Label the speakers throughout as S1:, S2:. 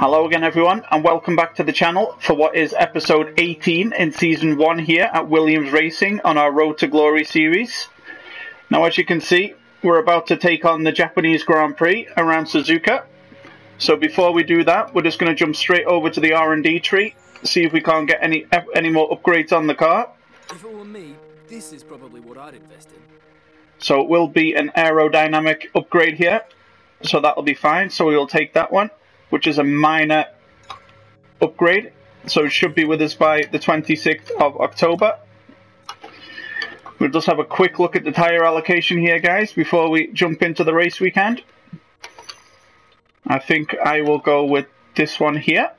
S1: Hello again everyone, and welcome back to the channel for what is episode 18 in season 1 here at Williams Racing on our Road to Glory series. Now as you can see, we're about to take on the Japanese Grand Prix around Suzuka. So before we do that, we're just going to jump straight over to the R&D tree, see if we can't get any more upgrades on the car.
S2: If it were me, this is probably what I'd invest in.
S1: So it will be an aerodynamic upgrade here, so that'll be fine. So we will take that one, which is a minor upgrade. So it should be with us by the 26th of October. We'll just have a quick look at the tyre allocation here, guys, before we jump into the race weekend. I think I will go with this one here.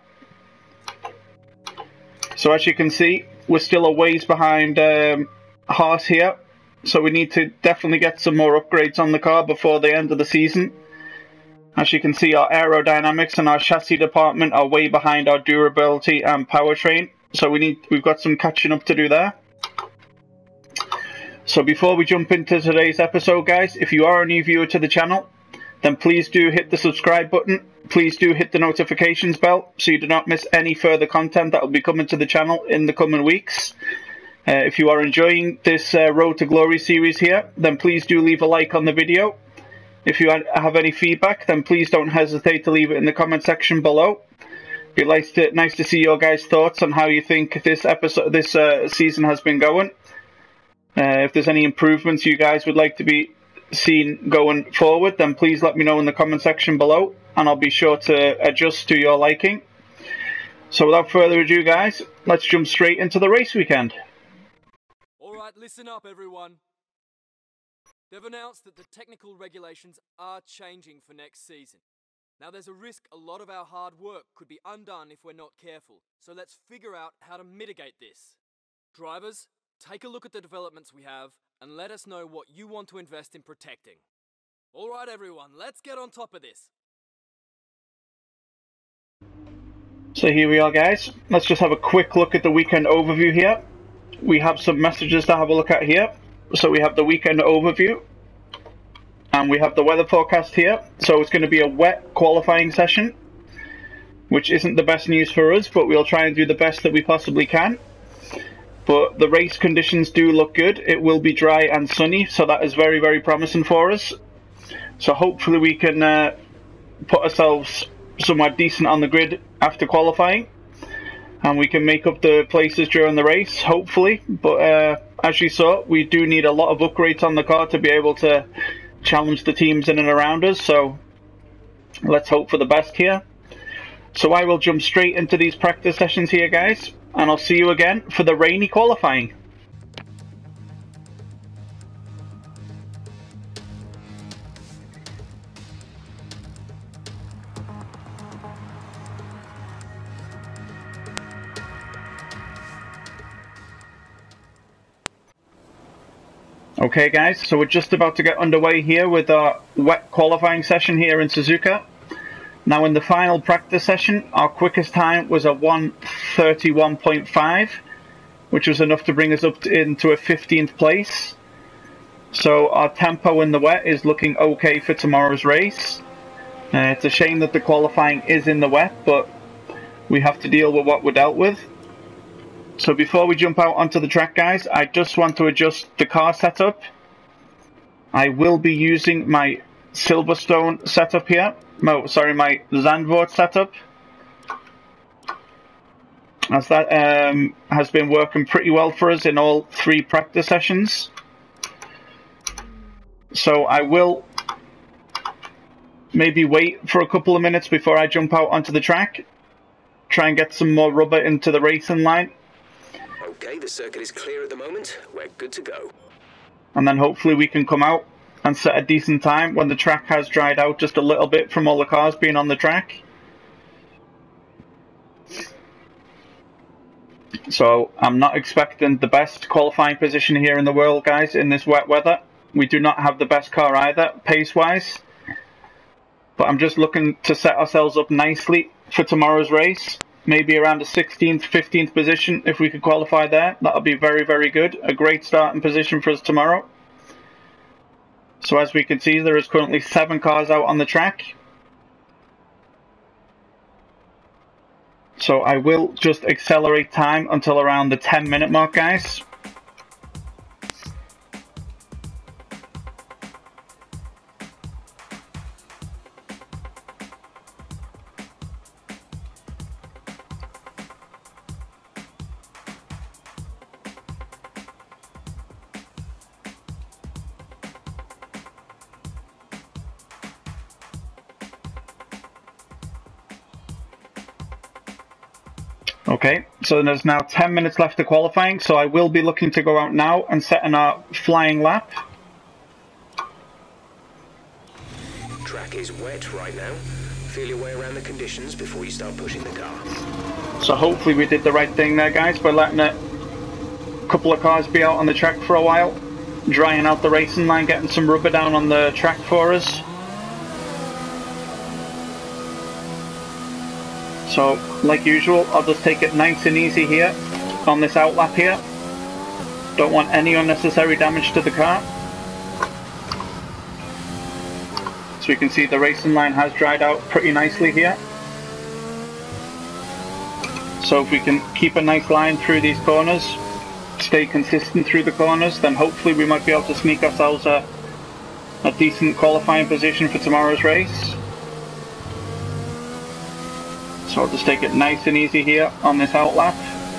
S1: So as you can see, we're still a ways behind Haas here. So we need to definitely get some more upgrades on the car before the end of the season. As you can see, our aerodynamics and our chassis department are way behind our durability and powertrain. So we've got some catching up to do there. So before we jump into today's episode, guys, if you are a new viewer to the channel, then please do hit the subscribe button. Please do hit the notifications bell so you do not miss any further content that will be coming to the channel in the coming weeks. If you are enjoying this Road to Glory series here, then please do leave a like on the video. If you have any feedback, then please don't hesitate to leave it in the comment section below. It'd be nice to see your guys' thoughts on how you think this season has been going. If there's any improvements you guys would like to be seen going forward, then please let me know in the comment section below, and I'll be sure to adjust to your liking. So without further ado, guys, let's jump straight into the race weekend.
S2: Alright, listen up everyone. They've announced that the technical regulations are changing for next season. Now there's a risk a lot of our hard work could be undone if we're not careful, so let's figure out how to mitigate this. Drivers, take a look at the developments we have and let us know what you want to invest in protecting. Alright everyone, let's get on top of this.
S1: So here we are, guys. Let's just have a quick look at the weekend overview here. We have some messages to have a look at here. So we have the weekend overview, and we have the weather forecast here. So it's going to be a wet qualifying session, which isn't the best news for us, but we'll try and do the best that we possibly can. But the race conditions do look good. It will be dry and sunny, so that is very, very promising for us. So hopefully we can put ourselves somewhere decent on the grid after qualifying, and we can make up the places during the race, hopefully. But as you saw, we do need a lot of upgrades on the car to be able to challenge the teams in and around us, so let's hope for the best here. So I will jump straight into these practice sessions here, guys, and I'll see you again for the rainy qualifying. Okay guys, so we're just about to get underway here with our wet qualifying session here in Suzuka. Now in the final practice session, our quickest time was a 1:31.5, which was enough to bring us up into a 15th place. So our tempo in the wet is looking okay for tomorrow's race. It's a shame that the qualifying is in the wet, but we have to deal with what we're dealt with. So before we jump out onto the track, guys, I just want to adjust the car setup. I will be using my Silverstone setup here. No, sorry, my Zandvoort setup, as that has been working pretty well for us in all 3 practice sessions. So I will maybe wait for a couple of minutes before I jump out onto the track, try and get some more rubber into the racing line.
S3: Okay, the circuit is clear at the moment. We're good to go.
S1: And then hopefully we can come out and set a decent time when the track has dried out just a little bit from all the cars being on the track. So I'm not expecting the best qualifying position here in the world, guys, in this wet weather. We do not have the best car either, pace-wise. But I'm just looking to set ourselves up nicely for tomorrow's race. Maybe around the 16th, 15th position, if we could qualify there. That'll be very, very good. A great starting position for us tomorrow. So as we can see, there is currently 7 cars out on the track. So I will just accelerate time until around the 10-minute mark, guys. Okay, so there's now 10 minutes left of qualifying, so I will be looking to go out now and set in our flying lap.
S3: Track is wet right now. Feel your way around the conditions before you start pushing the car.
S1: So hopefully we did the right thing there, guys, by letting a couple of cars be out on the track for a while, drying out the racing line, getting some rubber down on the track for us. So, like usual, I'll just take it nice and easy here on this outlap here. Don't want any unnecessary damage to the car. So we can see the racing line has dried out pretty nicely here. So if we can keep a nice line through these corners, stay consistent through the corners, then hopefully we might be able to sneak ourselves a decent qualifying position for tomorrow's race. So I'll just take it nice and easy here on this outlap.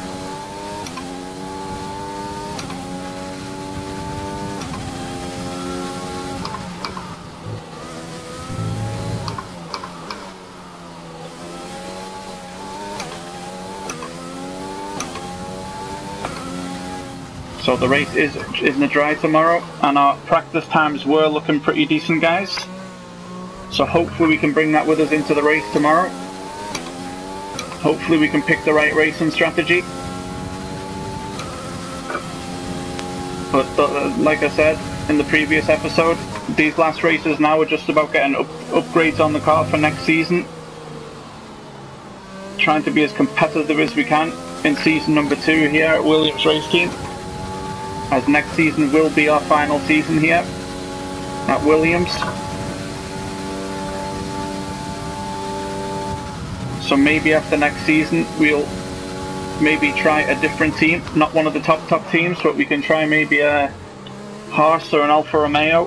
S1: So the race is in the dry tomorrow, and our practice times were looking pretty decent, guys. So hopefully we can bring that with us into the race tomorrow. Hopefully we can pick the right racing strategy. But like I said in the previous episode, these last races now are just about getting upgrades on the car for next season. Trying to be as competitive as we can in season number 2 here at Williams Race Team, as next season will be our final season here at Williams. So maybe after next season we'll maybe try a different team, not one of the top teams, but we can try maybe a Haas or an Alfa Romeo,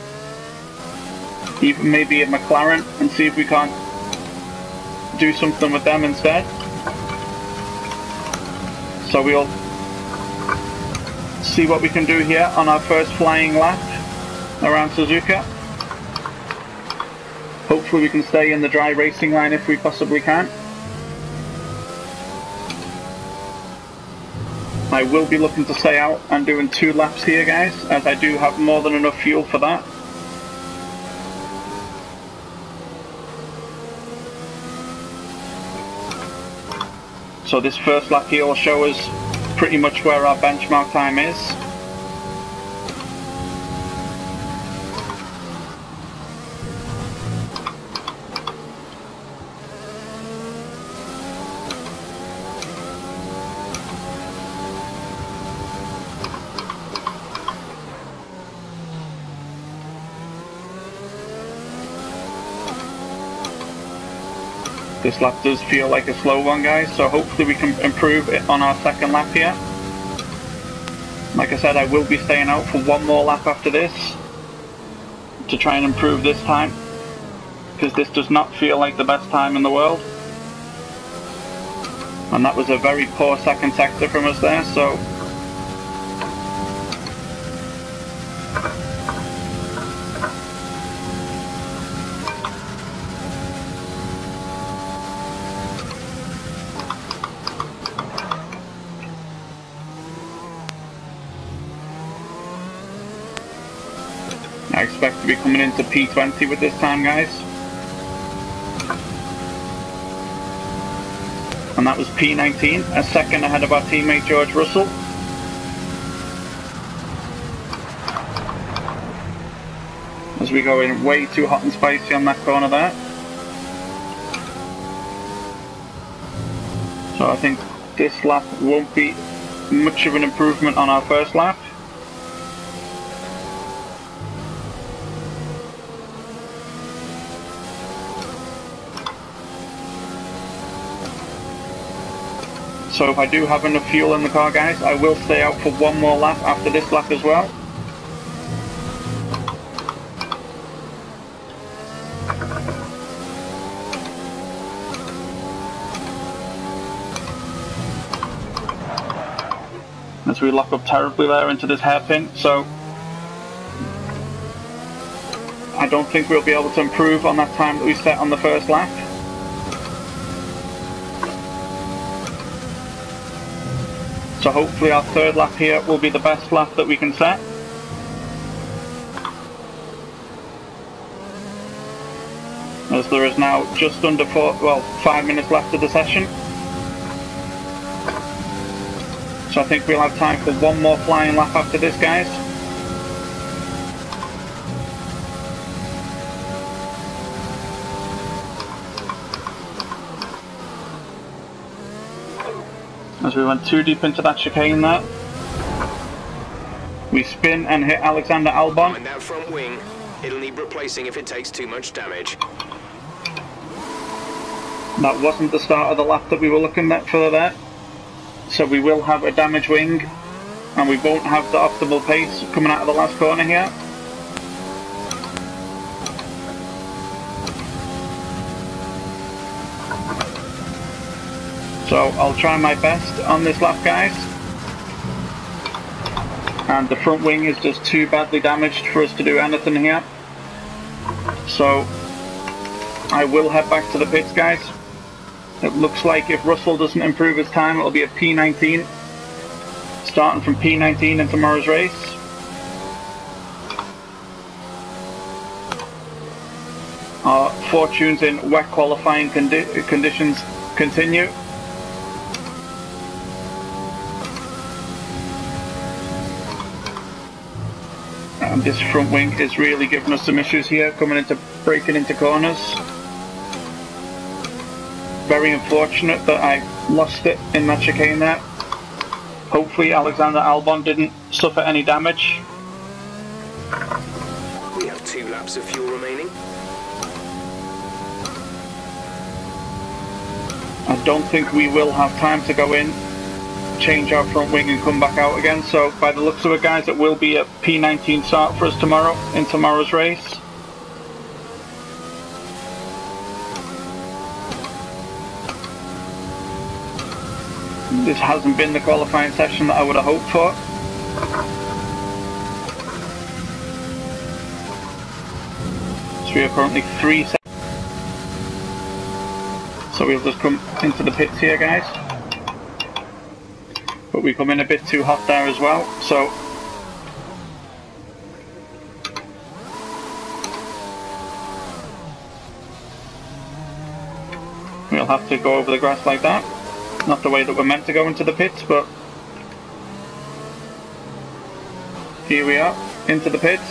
S1: even maybe a McLaren, and see if we can't do something with them instead. So we'll see what we can do here on our first flying lap around Suzuka. Hopefully we can stay in the dry racing line if we possibly can. I will be looking to stay out and doing 2 laps here, guys, as I do have more than enough fuel for that. So this first lap here will show us pretty much where our benchmark time is. This lap does feel like a slow one, guys, so hopefully we can improve it on our second lap here. Like I said, I will be staying out for 1 more lap after this to try and improve this time, because this does not feel like the best time in the world. And that was a very poor second sector from us there, so I expect to be coming into P20 with this time, guys. And that was P19, a second ahead of our teammate George Russell. As we go in way too hot and spicy on that corner there. So I think this lap won't be much of an improvement on our first lap. So if I do have enough fuel in the car, guys, I will stay out for one more lap after this lap as well. As we lock up terribly there into this hairpin, so I don't think we'll be able to improve on that time that we set on the first lap. So hopefully our third lap here will be the best lap that we can set. As there is now just under 5 minutes left of the session. So I think we'll have time for one more flying lap after this, guys. As we went too deep into that chicane there. We spin and hit Alexander Albon.
S3: And that front wing, it'll need replacing if it takes too much damage.
S1: That wasn't the start of the lap that we were looking at for there. So we will have a damaged wing, and we won't have the optimal pace coming out of the last corner here. So I'll try my best on this lap, guys. And the front wing is just too badly damaged for us to do anything here. So I will head back to the pits, guys. It looks like if Russell doesn't improve his time, it'll be a P19. Starting from P19 in tomorrow's race. Our fortunes in wet qualifying conditions continue. And this front wing is really giving us some issues here, breaking into corners. Very unfortunate that I lost it in that chicane there. Hopefully Alexander Albon didn't suffer any damage.
S3: We have 2 laps of fuel remaining.
S1: I don't think we will have time to go in, change our front wing and come back out again. So by the looks of it, guys, it will be a P19 start for us tomorrow in tomorrow's race. This hasn't been the qualifying session that I would have hoped for. So we are currently 3 seconds. So we'll just come into the pits here, guys. But we come in a bit too hot there as well, so we'll have to go over the grass like that. Not the way that we're meant to go into the pits, but here we are, into the pits.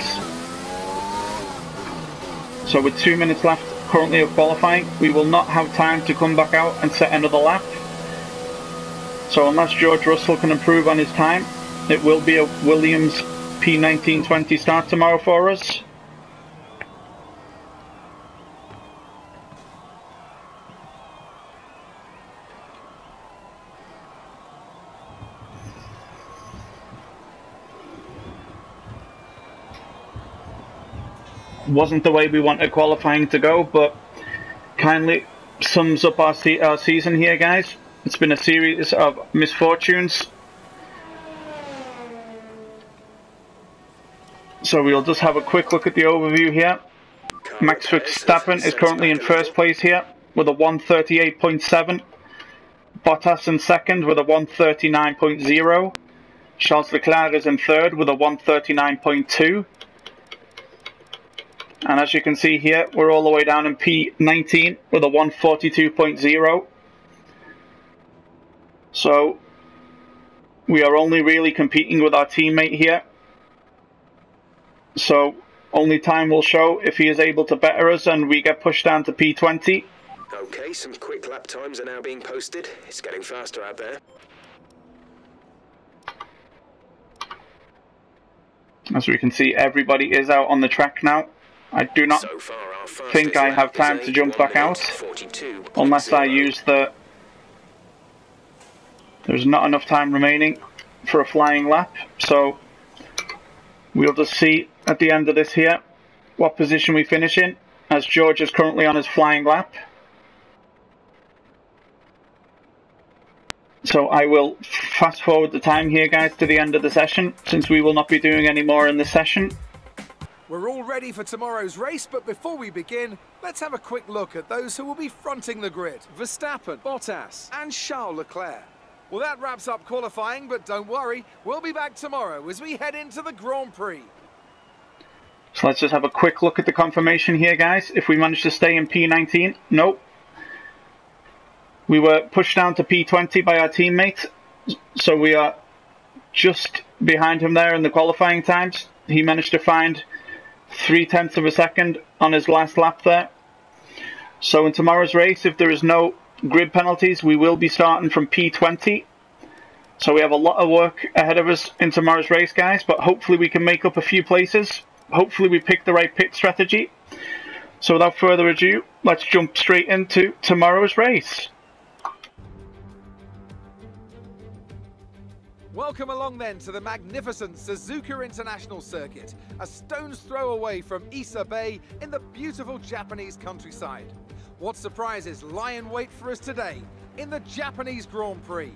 S1: So with 2 minutes left currently of qualifying, we will not have time to come back out and set another lap. So unless George Russell can improve on his time, it will be a Williams P1920 start tomorrow for us. Wasn't the way we wanted qualifying to go, but kindly sums up our season here, guys. It's been a series of misfortunes. So we'll just have a quick look at the overview here. Max Verstappen is currently in first place here with a 138.7. Bottas in second with a 139.0. Charles Leclerc is in third with a 139.2. And as you can see here, we're all the way down in P19 with a 142.0. So we are only really competing with our teammate here. So only time will show if he is able to better us and we get pushed down to P20.
S3: Okay, some quick lap times are now being posted. It's getting faster out there.
S1: As we can see, everybody is out on the track now. I do not think I have time to jump back out unless I use the There's not enough time remaining for a flying lap, so we'll just see at the end of this here what position we finish in, as George is currently on his flying lap. So I will fast forward the time here, guys, to the end of the session, since we will not be doing any more in this session.
S4: We're all ready for tomorrow's race, but before we begin, let's have a quick look at those who will be fronting the grid. Verstappen, Bottas and Charles Leclerc. Well, that wraps up qualifying, but don't worry, we'll be back tomorrow as we head into the Grand Prix.
S1: So let's just have a quick look at the confirmation here, guys. If we manage to stay in P19, nope. We were pushed down to P20 by our teammate, so we are just behind him there in the qualifying times. He managed to find 0.3 of a second on his last lap there. So in tomorrow's race, if there is no grid penalties, we will be starting from P20. So we have a lot of work ahead of us in tomorrow's race, guys, but hopefully we can make up a few places. Hopefully we pick the right pit strategy. So without further ado, let's jump straight into tomorrow's race.
S4: Welcome along then to the magnificent Suzuka International Circuit, a stone's throw away from Ise Bay in the beautiful Japanese countryside. What surprises lie in wait for us today in the Japanese Grand Prix?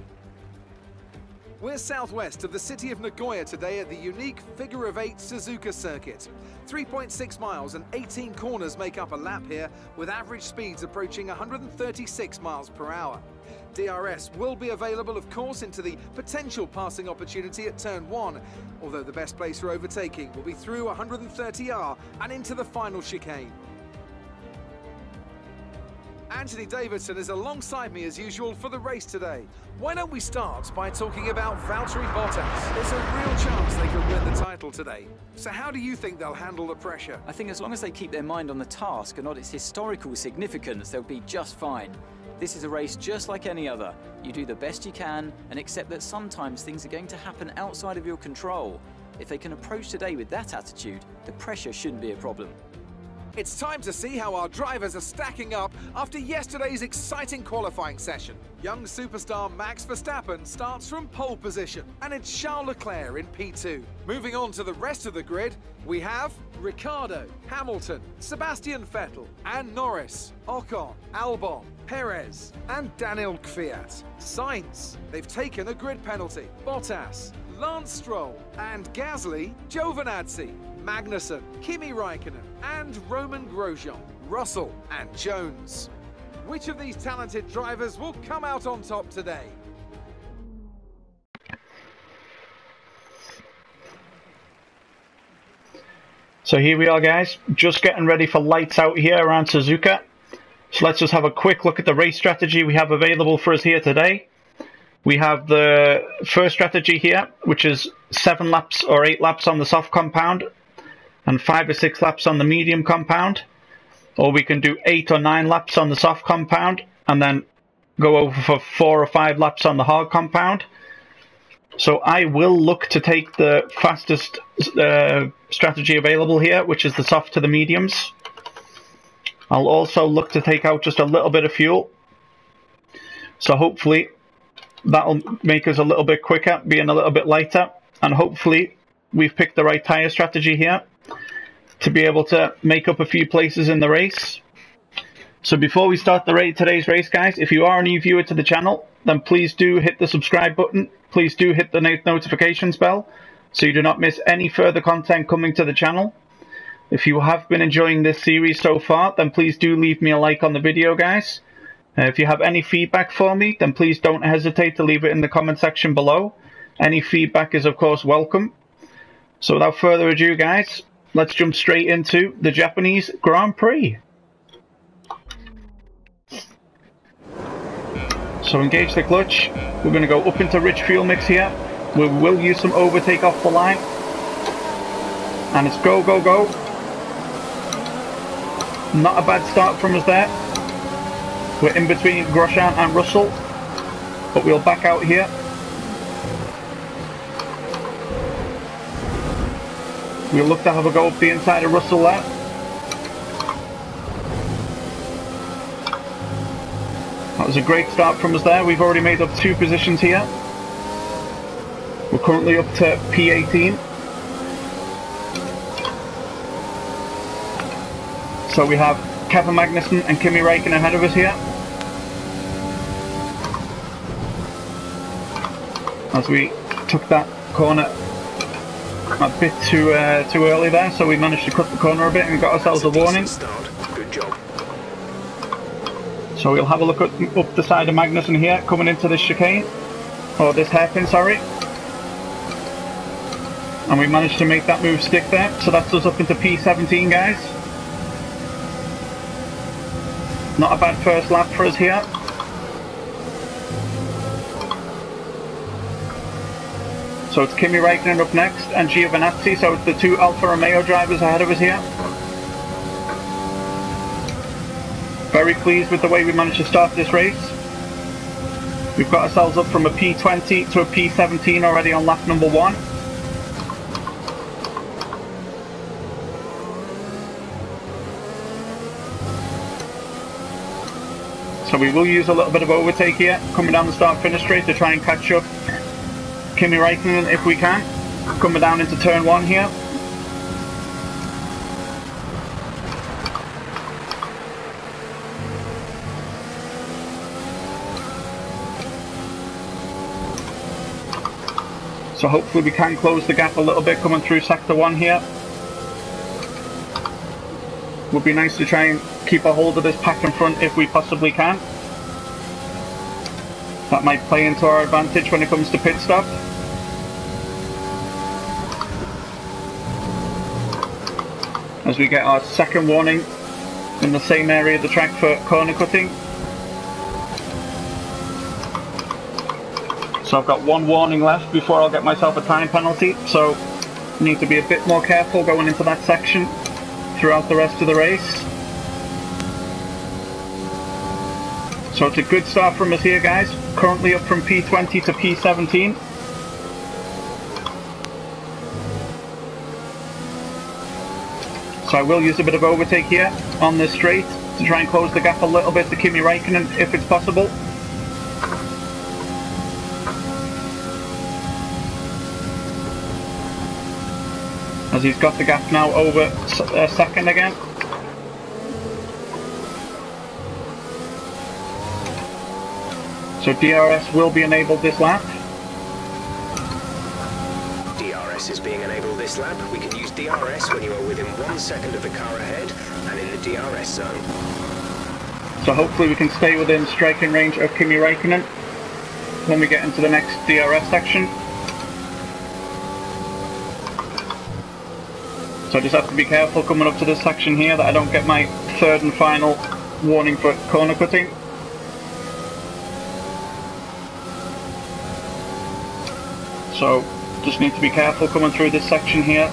S4: We're southwest of the city of Nagoya today at the unique figure-of-8 Suzuka Circuit. 3.6 miles and 18 corners make up a lap here, with average speeds approaching 136 miles per hour. DRS will be available, of course, into the potential passing opportunity at turn 1, although the best place for overtaking will be through 130R and into the final chicane. Anthony Davidson is alongside me as usual for the race today. Why don't we start by talking about Valtteri Bottas? There's a real chance they could win the title today. So how do you think they'll handle the pressure?
S5: I think as long as they keep their mind on the task and not its historical significance, they'll be just fine. This is a race just like any other. You do the best you can and accept that sometimes things are going to happen outside of your control. If they can approach today with that attitude, the pressure shouldn't be a problem.
S4: It's time to see how our drivers are stacking up after yesterday's exciting qualifying session. Young superstar Max Verstappen starts from pole position, and it's Charles Leclerc in P2. Moving on to the rest of the grid, we have Ricciardo, Hamilton, Sebastian Vettel, and Norris, Ocon, Albon, Perez, and Daniel Kvyat. Sainz, they've taken a grid penalty. Bottas, Lance Stroll, and Gasly, Giovinazzi, Magnussen, Kimi Raikkonen, and Roman Grosjean, Russell and Jones. Which of these talented drivers will come out on top today?
S1: So here we are, guys, just getting ready for lights out here around Suzuka. So let's just have a quick look at the race strategy we have available for us here today. We have the first strategy here, which is 7 laps or 8 laps on the soft compound and 5 or 6 laps on the medium compound. Or we can do 8 or 9 laps on the soft compound and then go over for 4 or 5 laps on the hard compound. So I will look to take the fastest strategy available here, which is the soft to the mediums. I'll also look to take out just a little bit of fuel. So hopefully that'll make us a little bit quicker, being a little bit lighter. And hopefully we've picked the right tyre strategy here to be able to make up a few places in the race. So before we start today's race, guys, if you are a new viewer to the channel, then please do hit the subscribe button. Please do hit the notifications bell so you do not miss any further content coming to the channel. If you have been enjoying this series so far, then please do leave me a like on the video, guys. If you have any feedback for me, then please don't hesitate to leave it in the comment section below. Any feedback is, of course, welcome. So without further ado, guys, let's jump straight into the Japanese Grand Prix. So engage the clutch. We're going to go up into rich fuel mix here. We will use some overtake off the line. And it's go, go, go. Not a bad start from us there. We're in between Grosjean and Russell, but we'll back out here. We'll look to have a go up the inside of Russell there. That was a great start from us there. We've already made up 2 positions here. We're currently up to P18. So we have Kevin Magnussen and Kimi Räikkönen ahead of us here. As we took that corner a bit too early there, so we managed to cut the corner a bit and got ourselves a warning.
S3: Good job.
S1: So we'll have a look up the side of Magnussen here, coming into this chicane, or this hairpin, sorry. And we managed to make that move stick there, so that's us up into P17, guys. Not a bad first lap for us here. So it's Kimi Räikkönen up next and Giovinazzi, so it's the 2 Alfa Romeo drivers ahead of us here. Very pleased with the way we managed to start this race. We've got ourselves up from a P20 to a P17 already on lap number 1. So we will use a little bit of overtake here, coming down the start-finish straight to try and catch up Kimi Räikkönen if we can. Coming down into turn 1 here. So hopefully we can close the gap a little bit coming through sector 1 here. Would be nice to try and keep a hold of this pack in front if we possibly can. That might play into our advantage when it comes to pit stop. As we get our second warning in the same area of the track for corner cutting. So I've got 1 warning left before I'll get myself a time penalty, so I need to be a bit more careful going into that section throughout the rest of the race. So it's a good start from us here, guys. Currently up from P20 to P17. So I will use a bit of overtake here on this straight to try and close the gap a little bit to Kimi Räikkönen if it's possible. As he's got the gap now over a second again. So DRS will be enabled this lap.
S3: DRS is being enabled this lap. We can use DRS when you are within 1 second of the car ahead and in the DRS zone.
S1: So hopefully we can stay within striking range of Kimi Räikkönen when we get into the next DRS section. So I just have to be careful coming up to this section here that I don't get my 3rd and final warning for corner cutting. So just need to be careful coming through this section here.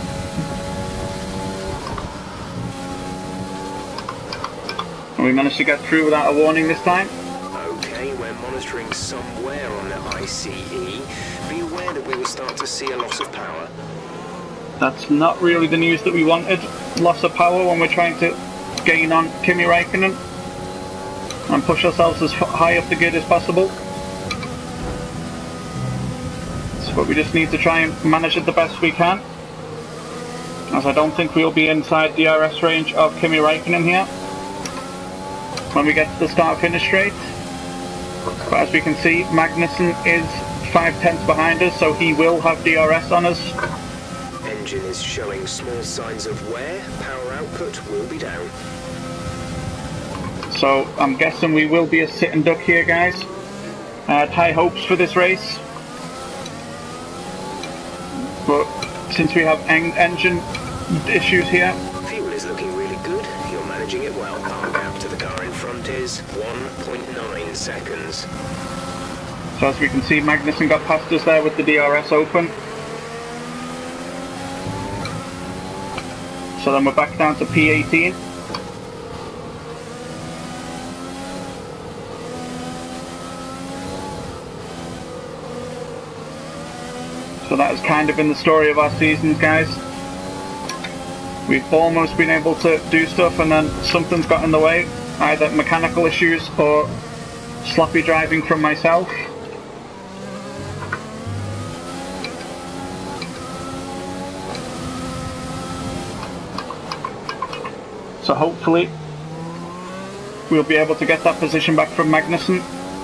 S1: And we managed to get through without a warning this time.
S3: Okay, we're monitoring somewhere on the ICE. Be aware that we will start to see a loss of power.
S1: That's not really the news that we wanted. Loss of power when we're trying to gain on Kimi Räikkönen and push ourselves as high up the grid as possible. But we just need to try and manage it the best we can, as I don't think we'll be inside the DRS range of Kimi Räikkönen here when we get to the start-finish straight. But as we can see, Magnussen is 5/10 behind us, so he will have DRS on us.
S3: Engine is showing small signs of wear. Power output will be down.
S1: So I'm guessing we will be a sitting duck here, guys. I had high hopes for this race, but since we have engine issues here...
S3: Fuel is looking really good. You're managing it well. Our gap to the car in front is 1.9 seconds.
S1: So as we can see, Magnussen got past us there with the DRS open. So then we're back down to P18. So that has kind of been the story of our seasons, guys. We've almost been able to do stuff and then something's got in the way, either mechanical issues or sloppy driving from myself. So hopefully we'll be able to get that position back from Magnussen.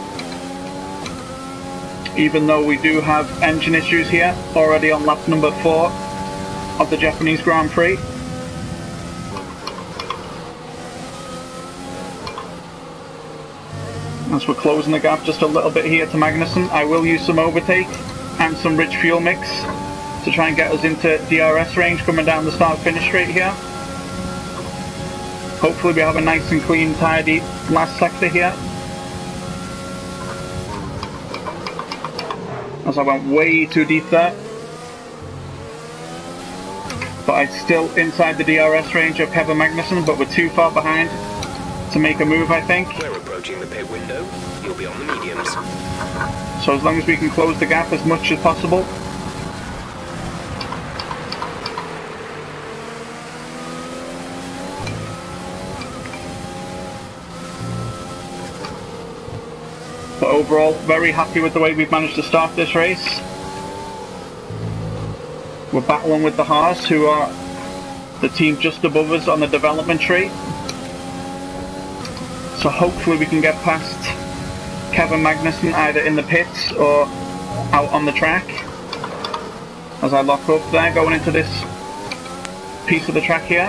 S1: Even though we do have engine issues here, already on lap number 4 of the Japanese Grand Prix. As we're closing the gap just a little bit here to Magnussen, I will use some overtake and some rich fuel mix to try and get us into DRS range coming down the start-finish straight here. Hopefully we have a nice and clean, tidy last sector here. As I went way too deep there. But I'm still inside the DRS range of Kevin Magnussen, but we're too far behind to make a move, I think.
S3: We're approaching the pit window. You'll be on the mediums.
S1: So as long as we can close the gap as much as possible. But overall, very happy with the way we've managed to start this race. We're battling with the Haas, who are the team just above us on the development tree. So hopefully we can get past Kevin Magnussen either in the pits or out on the track. As I lock up there, going into this piece of the track here.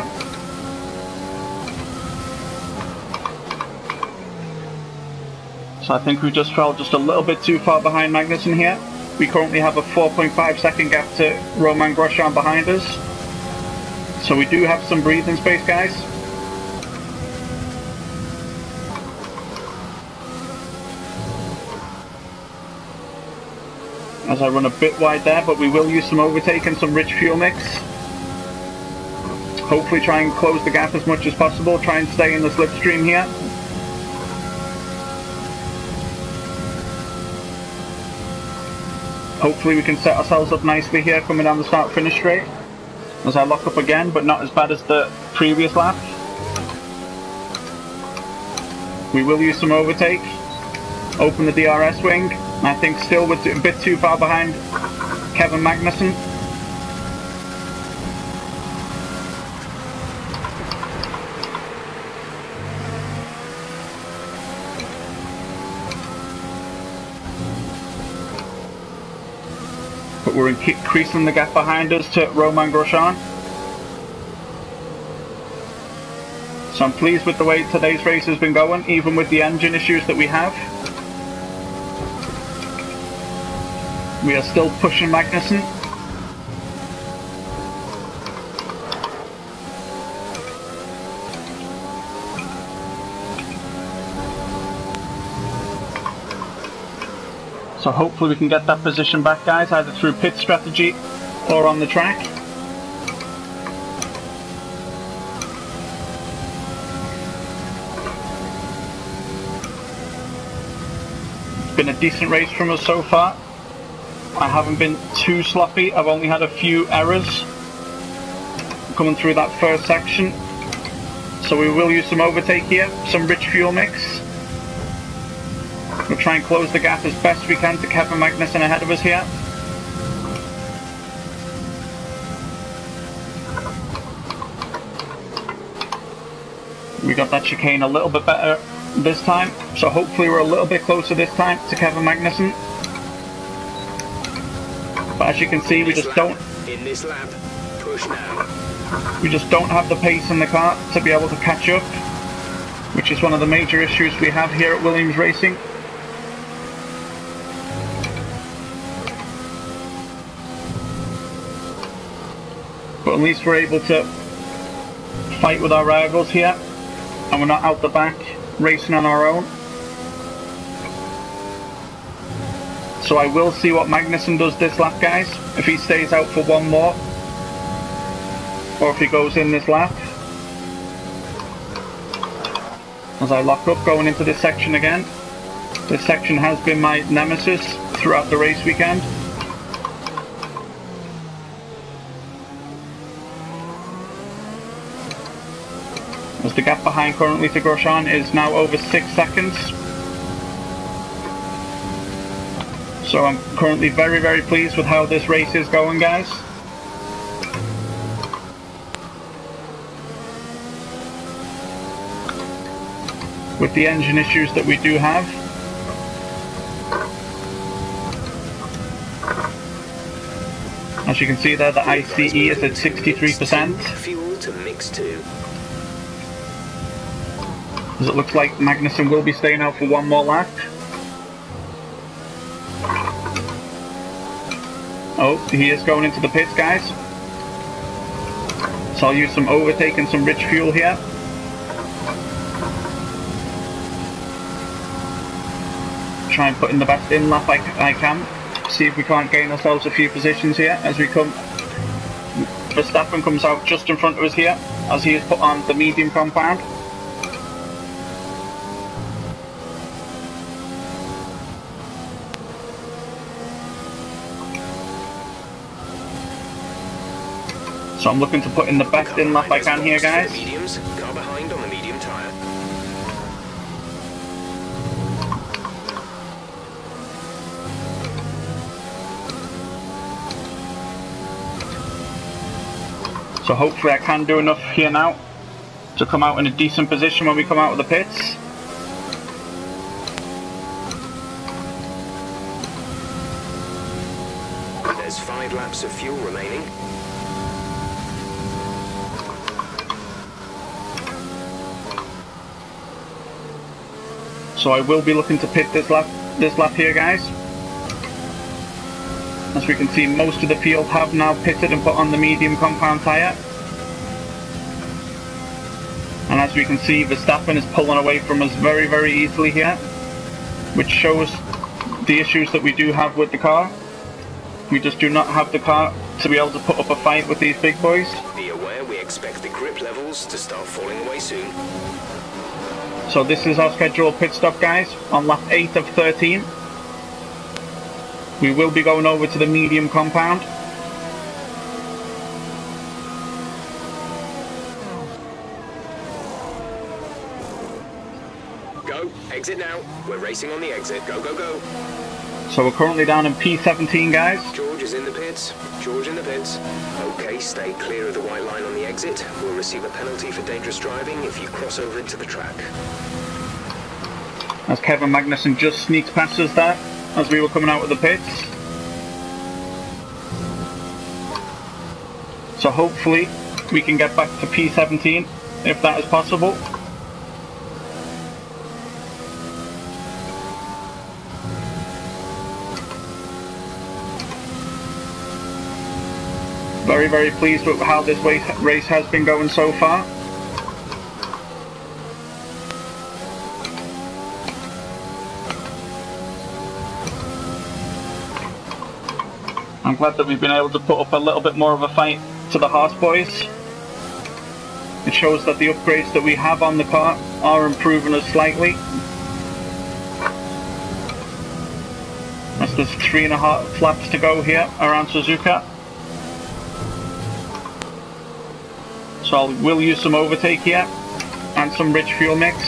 S1: So I think we just fell just a little bit too far behind Magnussen here. We currently have a 4.5 second gap to Romain Grosjean behind us. So we do have some breathing space, guys. As I run a bit wide there, but we will use some overtake and some rich fuel mix. Hopefully try and close the gap as much as possible, try and stay in the slipstream here. Hopefully we can set ourselves up nicely here coming down the start-finish straight. As I lock up again, but not as bad as the previous lap. We will use some overtake. Open the DRS wing. I think still we're a bit too far behind Kevin Magnussen. But we're increasing the gap behind us to Romain Grosjean. So I'm pleased with the way today's race has been going, even with the engine issues that we have. We are still pushing Magnussen. So hopefully we can get that position back, guys, either through pit strategy or on the track. It's been a decent race from us so far. I haven't been too sloppy. I've only had a few errors coming through that first section. So we will use some overtake here, some rich fuel mix. We'll try and close the gap as best we can to Kevin Magnussen ahead of us here. We got that chicane a little bit better this time, so hopefully we're a little bit closer this time to Kevin Magnussen. But as you can see, we just don't.
S3: In this lap, push now.
S1: We just don't have the pace in the car to be able to catch up, which is one of the major issues we have here at Williams Racing. But at least we're able to fight with our rivals here, and we're not out the back racing on our own. So I will see what Magnussen does this lap, guys, if he stays out for one more, or if he goes in this lap. As I lock up going into this section again. This section has been my nemesis throughout the race weekend. As the gap behind currently to Grosjean is now over 6 seconds. So I'm currently very, very pleased with how this race is going, guys. With the engine issues that we do have. As you can see there, the ICE is at 63%.
S3: Fuel to mix 2.
S1: As it looks like Magnussen will be staying out for one more lap. Oh, he is going into the pits, guys. So I'll use some overtake and some rich fuel here. Try and put in the best in lap I can. See if we can't gain ourselves a few positions here as we come. Verstappen comes out just in front of us here as he is put on the medium compound. So I'm looking to put in the best in lap I can here, guys.
S3: Mediums, car behind on the medium tyre.
S1: So hopefully I can do enough here now to come out in a decent position when we come out of the pits.
S3: There's 5 laps of fuel remaining.
S1: So I will be looking to pit this lap here, guys. As we can see, most of the field have now pitted and put on the medium compound tyre. And as we can see, Verstappen is pulling away from us very, very easily here, which shows the issues that we do have with the car. We just do not have the car to be able to put up a fight with these big boys.
S3: Be aware, we expect the grip levels to start falling away soon.
S1: So this is our scheduled pit stop, guys, on lap 8 of 13. We will be going over to the medium compound.
S3: Go, exit now. We're racing on the exit. Go, go, go.
S1: So we're currently down in P17, guys.
S3: George is in the pits. George in the pits. Okay, stay clear of the white line on the exit. We'll receive a penalty for dangerous driving if you cross over into the track.
S1: As Kevin Magnussen just sneaks past us there as we were coming out of the pits. So hopefully we can get back to P17 if that is possible. Very, very pleased with how this race has been going so far. I'm glad that we've been able to put up a little bit more of a fight to the Haas boys. It shows that the upgrades that we have on the car are improving us slightly. As there's 3.5 laps to go here around Suzuka. So I will use some overtake here and some rich fuel mix.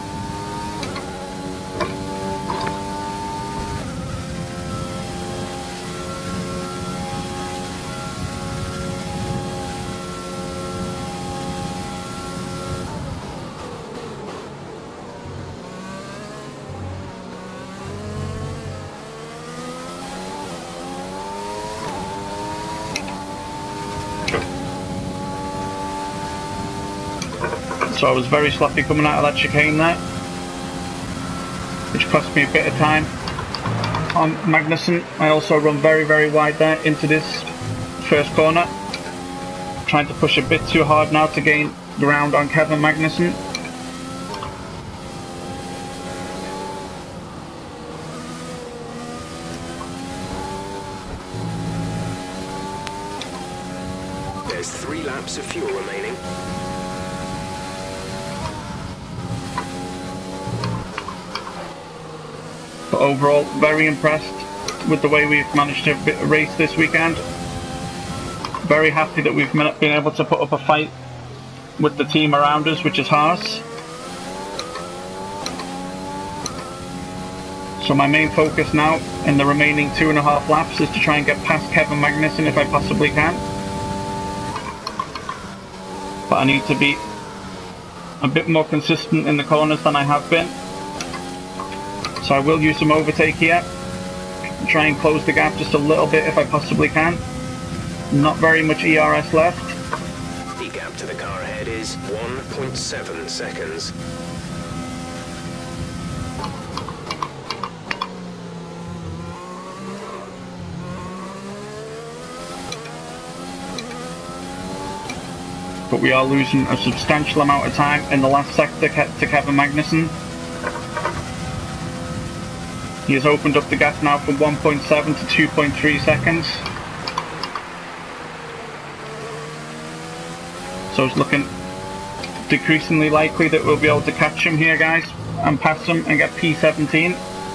S1: So I was very sloppy coming out of that chicane there, which cost me a bit of time on Magnussen. I also run very, very wide there into this first corner, trying to push a bit too hard now to gain ground on Kevin Magnussen.
S3: There's 3 laps of fuel remaining.
S1: But overall, very impressed with the way we've managed to race this weekend. Very happy that we've been able to put up a fight with the team around us, which is Haas. So my main focus now in the remaining 2.5 laps is to try and get past Kevin Magnussen if I possibly can. But I need to be a bit more consistent in the corners than I have been. So I will use some overtake here. Try and close the gap just a little bit if I possibly can. Not very much ERS left.
S3: The gap to the car ahead is 1.7 seconds.
S1: But we are losing a substantial amount of time in the last sector to Kevin Magnussen. He has opened up the gap now from 1.7 to 2.3 seconds. So it's looking decreasingly likely that we'll be able to catch him here, guys, and pass him and get P17.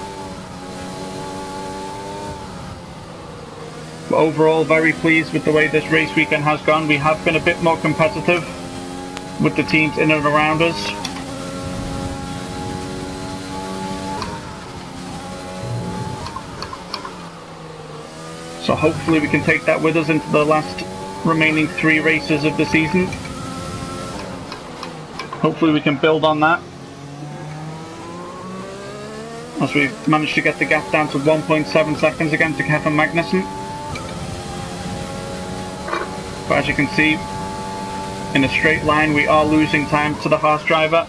S1: But overall, very pleased with the way this race weekend has gone. We have been a bit more competitive with the teams in and around us. So hopefully we can take that with us into the last remaining 3 races of the season. Hopefully we can build on that, as we've managed to get the gap down to 1.7 seconds again to Kevin Magnussen. But as you can see, in a straight line we are losing time to the Haas driver.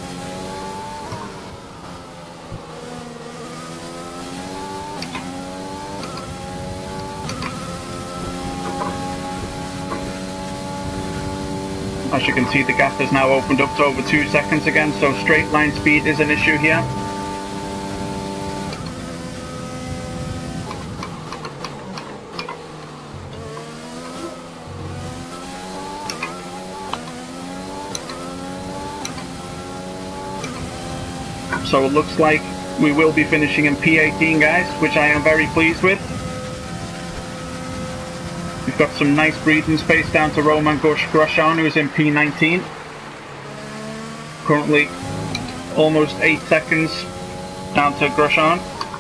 S1: As you can see, the gap has now opened up to over 2 seconds again, so straight line speed is an issue here. So it looks like we will be finishing in P18, guys, which I am very pleased with. We've got some nice breathing space down to Romain Grosjean, who is in P19. Currently almost 8 seconds down to Grosjean,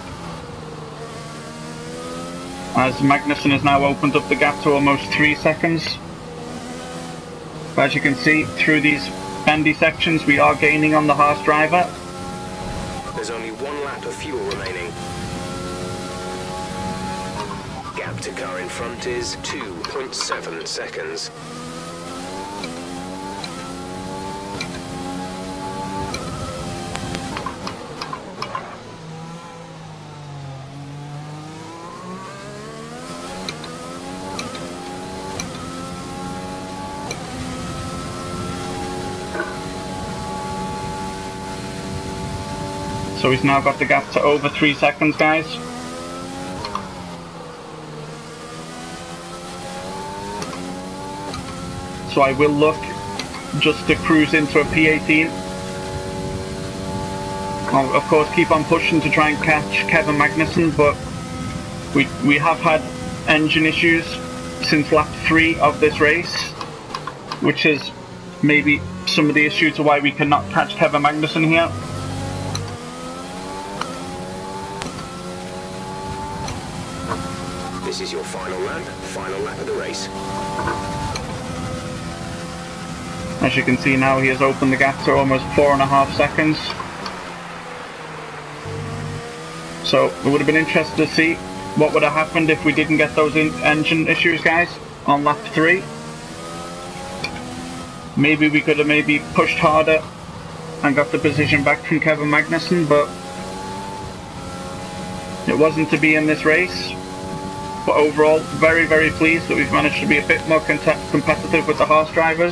S1: as Magnussen has now opened up the gap to almost 3 seconds. But as you can see, through these bendy sections we are gaining on the Haas driver.
S3: There's only 1 lap of fuel remaining. Gap to car in front is 2.7 seconds.
S1: So he's now got the gap to over 3 seconds, guys. So I will look just to cruise into a P18. I'll of course keep on pushing to try and catch Kevin Magnussen, but we have had engine issues since lap 3 of this race, which is maybe some of the issue to why we cannot catch Kevin Magnussen here.
S3: This is your final lap of the race.
S1: As you can see now, he has opened the gap to almost 4.5 seconds. So it would have been interesting to see what would have happened if we didn't get those engine issues, guys, on lap 3. Maybe we could have pushed harder and got the position back from Kevin Magnussen, but it wasn't to be in this race. But overall, very, very pleased that we've managed to be a bit more competitive with the Haas drivers.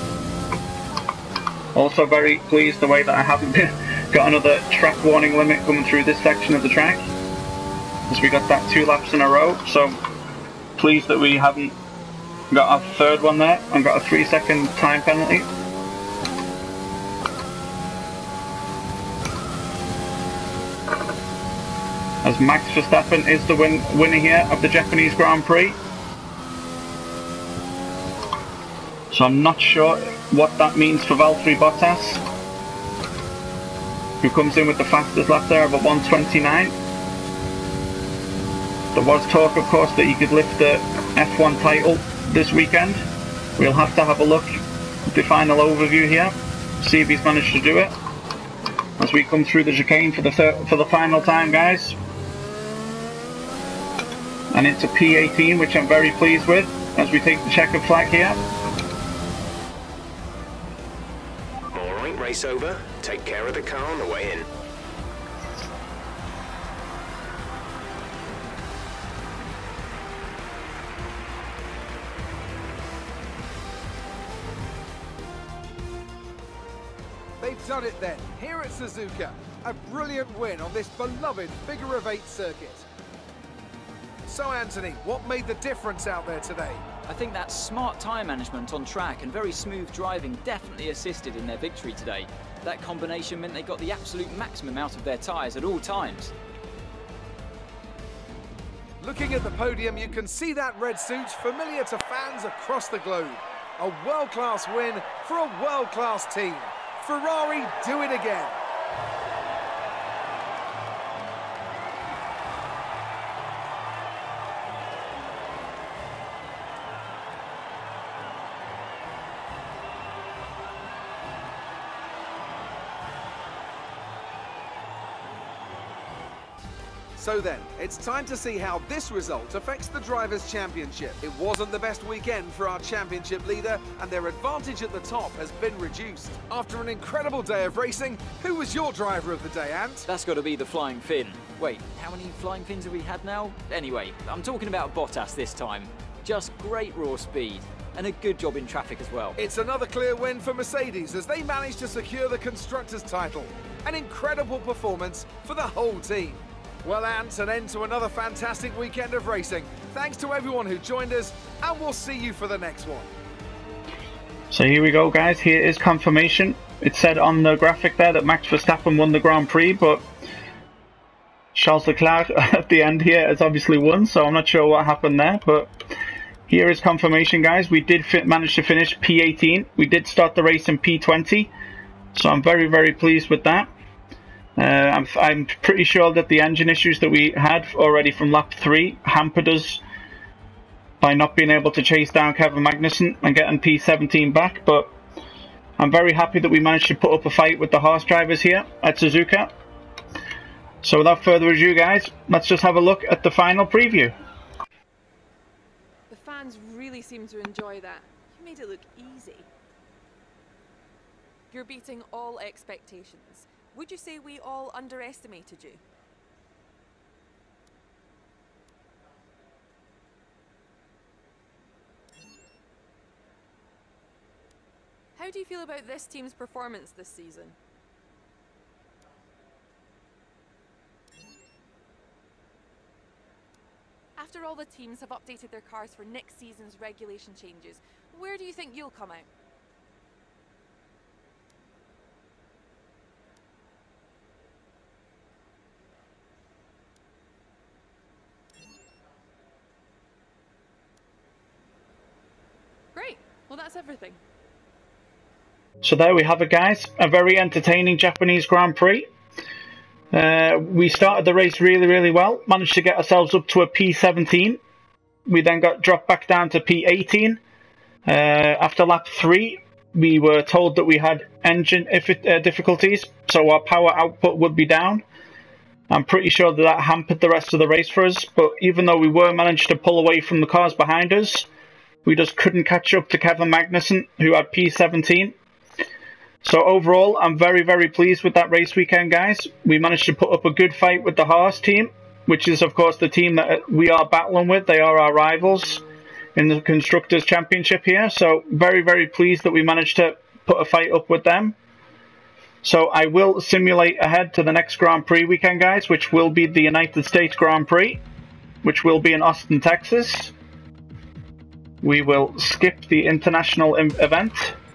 S1: Also very pleased the way that I haven't got another track warning limit coming through this section of the track, as we got that 2 laps in a row. So pleased that we haven't got our 3rd one there and got a 3-second time penalty. As Max Verstappen is the winner here of the Japanese Grand Prix. So I'm not sure what that means for Valtteri Bottas. who comes in with the fastest lap there of a 1:29. There was talk, of course, that he could lift the F1 title this weekend. We'll have to have a look at the final overview here, see if he's managed to do it as we come through the chicane for the final time, guys. And into P18, which I'm very pleased with as we take the checkered flag here.
S3: Alright, race over. Take care of the car on the way in.
S4: They've done it then, here at Suzuka. A brilliant win on this beloved figure-of-8 circuit. So Anthony, what made the difference out there today?
S5: I think that smart tyre management on track and very smooth driving definitely assisted in their victory today. That combination meant they got the absolute maximum out of their tyres at all times.
S4: Looking at the podium, you can see that red suit familiar to fans across the globe. A world-class win for a world-class team. Ferrari do it again. So then, it's time to see how this result affects the Drivers' Championship. It wasn't the best weekend for our championship leader, and their advantage at the top has been reduced. After an incredible day of racing, who was your driver of the day, Ant?
S5: That's got to be the Flying Finn. Wait, how many Flying Fins have we had now? Anyway, I'm talking about Bottas this time. Just great raw speed, and a good job in traffic as well.
S4: It's another clear win for Mercedes as they managed to secure the Constructors' title. An incredible performance for the whole team. Well, Ant, an end to another fantastic weekend of racing. Thanks to everyone who joined us, and we'll see you for the next one.
S1: So here we go, guys. Here is confirmation. It said on the graphic there that Max Verstappen won the Grand Prix, but Charles Leclerc at the end here has obviously won, so I'm not sure what happened there, but here is confirmation, guys. We did manage to finish P18. We did start the race in P20, so I'm very, very pleased with that. I'm pretty sure that the engine issues that we had already from lap 3 hampered us by not being able to chase down Kevin Magnussen and getting P17 back, but I'm very happy that we managed to put up a fight with the Haas drivers here at Suzuka. So without further ado, guys, let's just have a look at the final preview.
S6: The fans really seem to enjoy that. You made it look easy. You're beating all expectations. Would you say we all underestimated you? How do you feel about this team's performance this season? After all the teams have updated their cars for next season's regulation changes, where do you think you'll come out? Great. Well, that's everything.
S1: So there we have it, guys. A very entertaining Japanese Grand Prix. We started the race really, really well. Managed to get ourselves up to a P17. We then got dropped back down to P18. After lap 3, we were told that we had engine difficulties, so our power output would be down. I'm pretty sure that hampered the rest of the race for us, but even though we were managed to pull away from the cars behind us, we just couldn't catch up to Kevin Magnussen, who had P17. So overall, I'm very, very pleased with that race weekend, guys. We managed to put up a good fight with the Haas team, which is, of course, the team that we are battling with. They are our rivals in the Constructors' Championship here. So very, very pleased that we managed to put a fight up with them. So I will simulate ahead to the next Grand Prix weekend, guys, which will be the United States Grand Prix, which will be in Austin, Texas. We will skip the international event.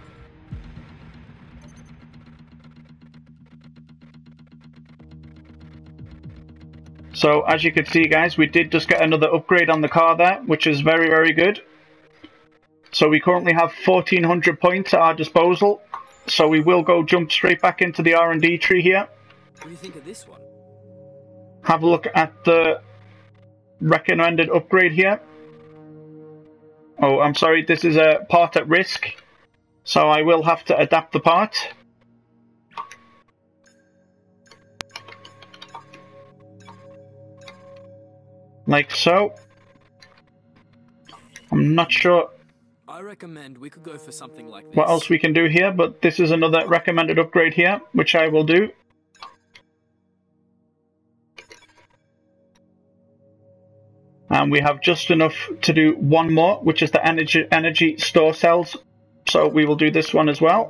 S1: So as you can see, guys, we did just get another upgrade on the car there, which is very, very good. So we currently have 1,400 points at our disposal. So we will go jump straight back into the R&D tree here
S2: What do you think of this one?
S1: Have a look at the recommended upgrade here. Oh, I'm sorry, this is a part at risk, so I will have to adapt the part. Like so. I'm not sure
S2: I recommend we could go for something like this.
S1: what else we can do here, but this is another recommended upgrade here, which I will do. And we have just enough to do one more, which is the energy store cells. So we will do this one as well.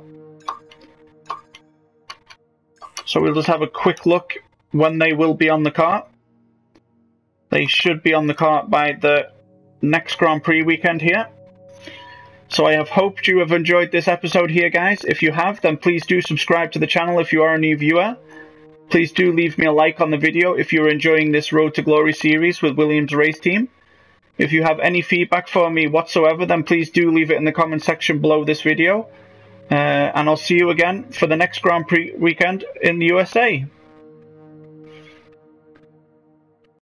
S1: So we'll just have a quick look when they will be on the car. They should be on the car by the next Grand Prix weekend here. So I have hoped you have enjoyed this episode here, guys. If you have, then please do subscribe to the channel if you are a new viewer. Please do leave me a like on the video if you're enjoying this Road to Glory series with Williams Race Team. If you have any feedback for me whatsoever, then please do leave it in the comment section below this video. And I'll see you again for the next Grand Prix weekend in the USA.